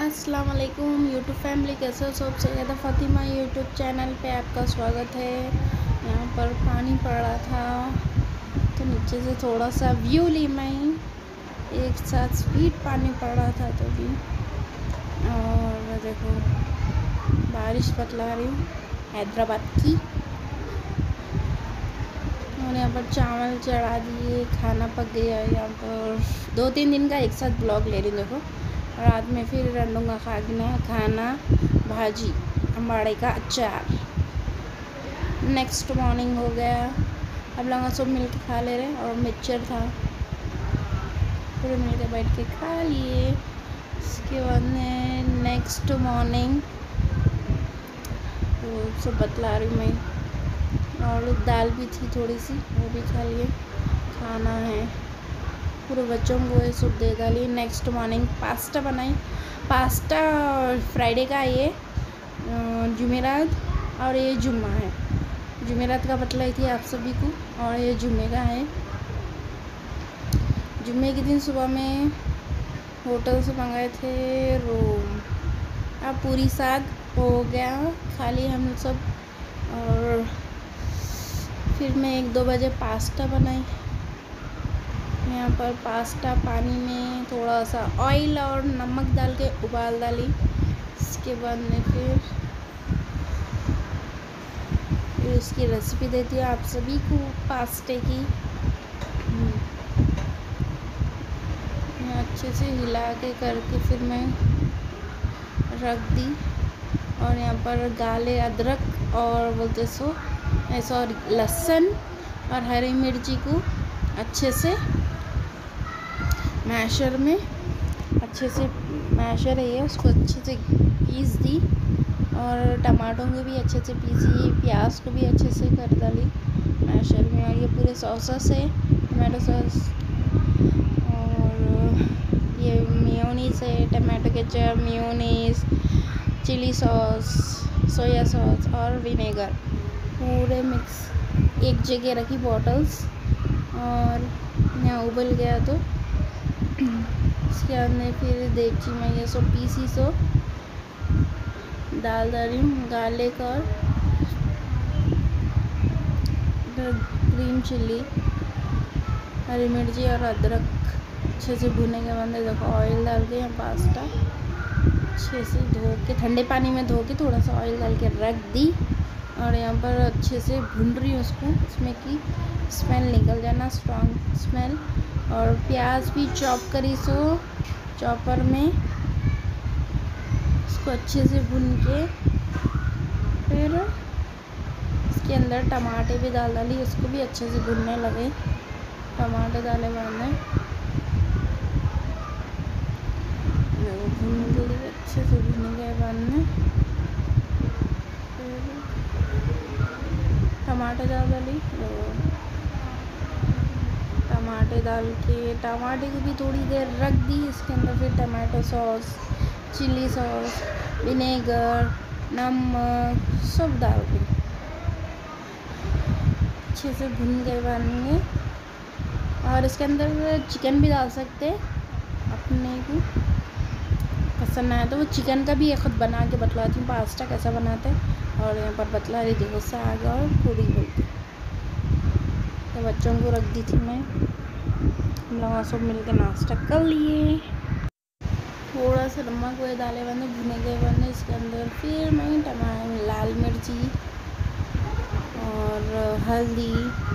अस्सलाम वालेकुम YouTube family, कैसे हो सब। सैयदा फ़ातिमा यूट्यूब चैनल पे आपका स्वागत है। यहाँ पर पानी पड़ रहा था तो नीचे से थोड़ा सा व्यू ली मैं। एक साथ स्पीड पानी पड़ रहा था तो भी, और देखो बारिश बतला रही हूँ हैदराबाद की। और यहाँ पर चावल चढ़ा दिए, खाना पक गया। यहाँ पर 2-3 दिन का एक साथ ब्लॉग ले रही हूँ। देखो रात में फिर रंडूंगा खाना भाजी अम्बाड़े का अचार। नेक्स्ट मॉर्निंग हो गया, अब लोग सब मिल के खा ले रहे। और मिक्सचर था, पूरे मिल के बैठ के खा लिए। इसके बाद में नेक्स्ट मॉर्निंग तो सब बतला रही मैं। और दाल भी थी थोड़ी सी, वो भी खा लिए। खाना है पूरे बच्चों को ये सब दे डाली। नेक्स्ट मॉर्निंग पास्ता बनाई। पास्ता फ्राइडे का, ये जुमेरात और ये जुम्मा है। जुमेरात का बतलाई थी आप सभी को, और ये जुम्मे का है। जुम्मे के दिन सुबह में होटल से मंगाए थे रोम। अब पूरी साग हो गया, खाली हम सब। और फिर मैं 1-2 बजे पास्ता बनाई। यहाँ पर पास्ता पानी में थोड़ा सा ऑयल और नमक डाल के उबाल डाली। इसके बाद में फिर उसकी रेसिपी देती हूँ आप सभी को पास्ते की। अच्छे से हिला के करके फिर मैं रख दी। और यहाँ पर गाले अदरक और बोलते सो ऐसा लहसुन और हरी मिर्ची को अच्छे से मैशर में, अच्छे से मैशर है ये, उसको अच्छे से पीस दी। और टमाटों को भी अच्छे से पीसी, प्याज को भी अच्छे से कर डाली मैशर में। और ये पूरे सॉसेस है, टमाटो सॉस और ये मेयोनीज है, tomato ketchup, mayonnaise, chilli sauce, soya sauce और विनेगर पूरे मिक्स एक जगह रखी बॉटल्स। और यहाँ उबल गया तो इसके बाद में फिर देगची में ये सब पीसी सो डाल डाली गार्लिक और ग्रीन चिल्ली, हरी मिर्ची और अदरक अच्छे से भुने के बाद देखो ऑयल डाल के यहाँ पास्ता अच्छे से धो के, ठंडे पानी में धो के थोड़ा सा ऑयल डाल के रख दी। और यहाँ पर अच्छे से भून रही हूँ उसको, इसमें की स्मेल निकल जाना, स्ट्रॉन्ग स्मेल। और प्याज भी चॉप करी सो चॉपर में, इसको अच्छे से भून के फिर इसके अंदर टमाटे भी डाल डाली, इसको भी अच्छे से भूनने लगे। टमाटे डाले बाद में भून के लिए अच्छे से भूनने के बाद में फिर टमाटे डाल डाली। टमाटे डाल के टमाटे को भी थोड़ी देर रख दी। इसके अंदर फिर tomato sauce, chilli sauce, vinegar, नमक सब डाल के अच्छे से भून के बनेंगे। और इसके अंदर चिकन भी डाल सकते हैं, अपने को पसंद आया तो। वो चिकन का भी एक खुद बना के बतलाती हूँ पास्ता कैसा बनाते हैं। और यहाँ पर बतला रही थी वो साग और पूरी बोलती, तो बच्चों को रख दी थी मैं। हम लोग सब मिल के नाश्ता कर लिए। थोड़ा सा नमक वो डाले बंदे भुने के बंदे, इसके अंदर फिर मैं टमाटर, लाल मिर्ची और हल्दी,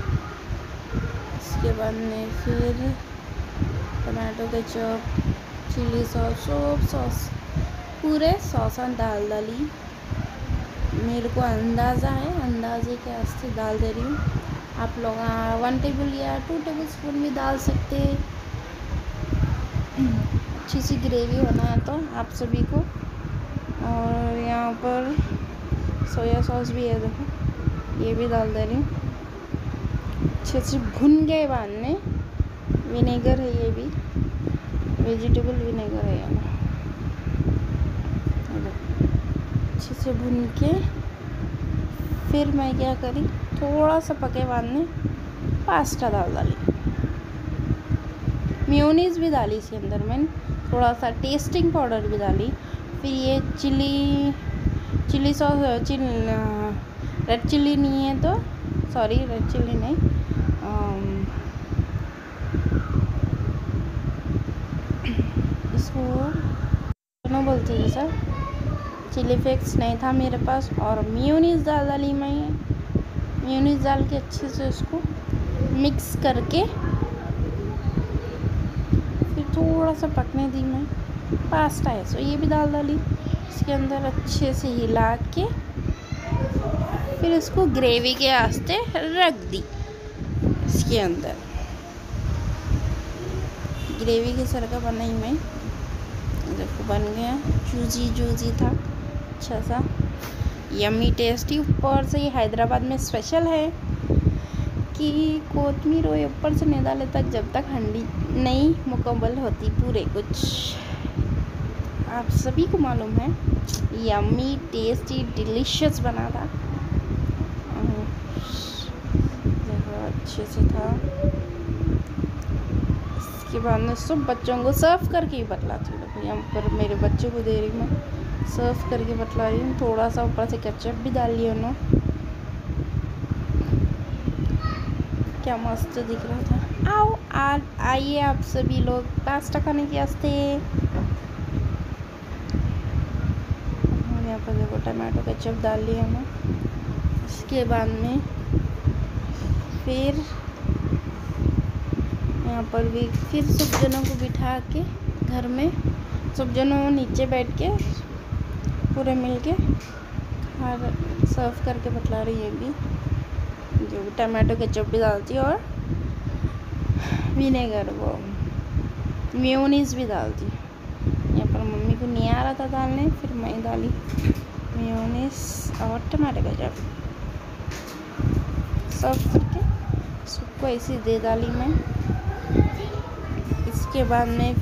इसके बाद में फिर टमाटो केचप, चिली सॉस, सब सॉस पूरे सॉस डाल डाली। मेरे को अंदाज़ा है, अंदाजे के वास्ते डाल दे रही हूँ। आप लोग 1 टेबल या 2 टेबल स्पून भी डाल सकते हैं। अच्छी सी ग्रेवी होना है तो आप सभी को। और यहाँ पर सोया सॉस भी है, देखो ये भी डाल दे रही हूँ। अच्छे से भुन गए बाद में विनेगर है, ये भी वेजिटेबल विनेगर है यहाँ। अच्छे से भुन के फिर मैं क्या करी, थोड़ा सा पके बाद में पास्ता डाल डाली। मेयोनीज़ भी डाली इसके अंदर, मैंने थोड़ा सा टेस्टिंग पाउडर भी डाली। फिर ये चिली सॉस, रेड चिल्ली नहीं है तो सॉरी, रेड चिल्ली नहीं, इसको दोनों बोलते हैं सर, चिली फ्लेक्स नहीं था मेरे पास, और मेयोनीज़ डाली मैं। मेयोनीज़ डाल के अच्छे से उसको मिक्स करके फिर थोड़ा सा पकने दी मैं। पास्ता है सो ये भी डाली इसके अंदर, अच्छे से हिला के फिर इसको ग्रेवी के वास्ते रख दी। इसके अंदर ग्रेवी के सर का बनाई मैं, देखो बन गया, जूजी था, अच्छा सा यम्मी टेस्टी। ऊपर से ये हैदराबाद में स्पेशल है कि कोतमीर वो ऊपर से नहीं डाले तक जब तक हंडी नहीं मुकम्मल होती पूरे कुछ। आप सभी को मालूम है, यम्मी टेस्टी डिलीशियस बना था, देखो अच्छे से था। इसके बाद में सब बच्चों को सर्व करके ही बतलाती हूँ। देखो यहाँ पर मेरे बच्चे को दे रही मैं, सर्व करके बतला रही हूँ। थोड़ा सा ऊपर से केचप भी डाल लिया उन्होंने, क्या मस्त दिख रहा था। आओ आइए आप सभी लोग पास्ता खाने के वास्ते। यहाँ पर देखो टमाटो केचप डाल लिया मैं। इसके बाद में फिर यहाँ पर भी फिर सब जनों को बिठा के घर में, सब जनों नीचे बैठ के पूरे मिल के और सर्व करके बतला रही है भी, जो टमाटो केचप भी डालती है और विनेगर वो मेयोनीज़ भी डालती। यहाँ पर मम्मी को नहीं आ रहा था डालने, फिर मैं डाली मेयोनीज़ और टमाटो केचप, सर्व करके सबको ऐसे दे डाली मैं। इसके बाद में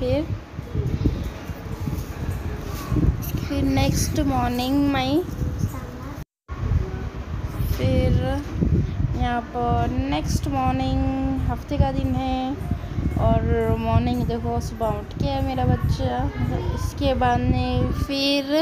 फिर नेक्स्ट मॉर्निंग में फिर यहाँ पर नेक्स्ट मॉर्निंग हफ्ते का दिन है और मॉर्निंग देखो सुबह उठ के मेरा बच्चा। इसके बाद में फिर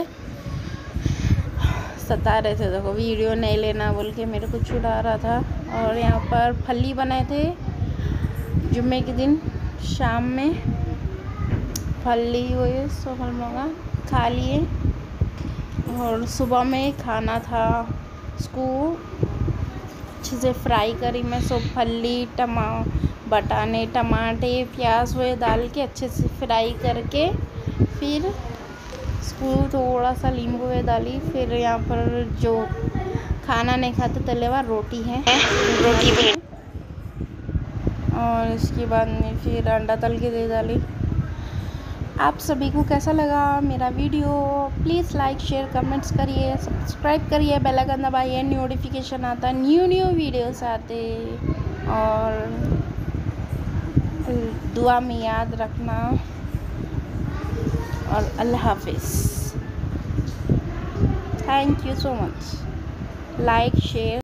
सता रहे थे, देखो वीडियो नहीं लेना बोल के मेरे को छुड़ा रहा था। और यहाँ पर फली बनाए थे जुम्मे के दिन शाम में, फली हुई सब हम लोग खा लिए। और सुबह में खाना था उसको अच्छे से फ्राई करी मैं, सब फली बटाने टमाटे प्याज हुए डाल के अच्छे से फ्राई करके फिर उसको थोड़ा सा नींबू हुए डाली। फिर यहाँ पर जो खाना नहीं खाते तले हुआ रोटी है, रोटी भी। और इसके बाद में फिर अंडा तल के दे डाली। आप सभी को कैसा लगा मेरा video? Please like share comments करिए, सब्सक्राइब करिए, बेल आइकन दबाइए, नोटिफिकेशन आता, न्यू वीडियोस आते। और दुआ में याद रखना और अल्लाह हाफिज़। Thank you so much. Like share